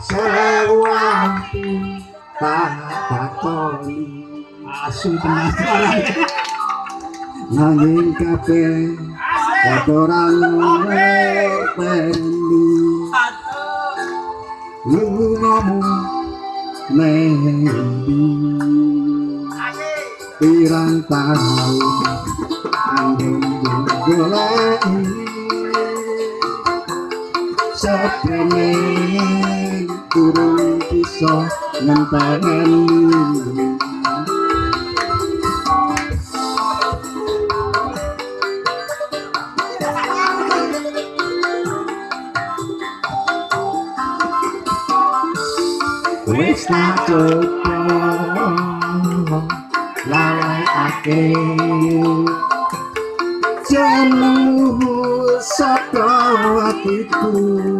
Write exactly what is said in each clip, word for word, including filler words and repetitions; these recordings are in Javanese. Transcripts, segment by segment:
Sewati takoni asu tenan suarane nanging kabeh ora ngerteni lungamu nendi pirang taun anggen goleki sepene turun bisa ngenteni wis tak coba lalekake jenengmu saka atiku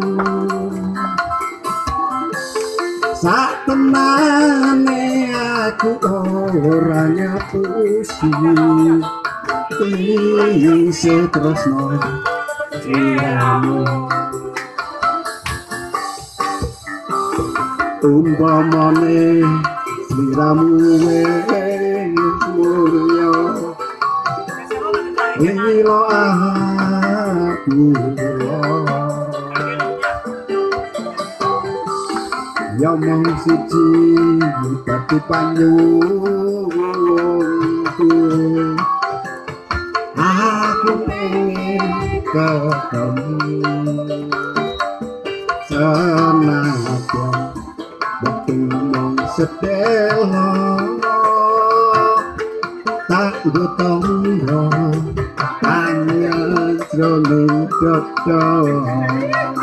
sak temane aku ora ngapusi isi tresno sliramu umpamane sliramu wis mulya ilo aku ya mong siji dadi panyuwunku aku pengen ketemu senajan waktu mong sedelo tak gotong hanya jroning dodo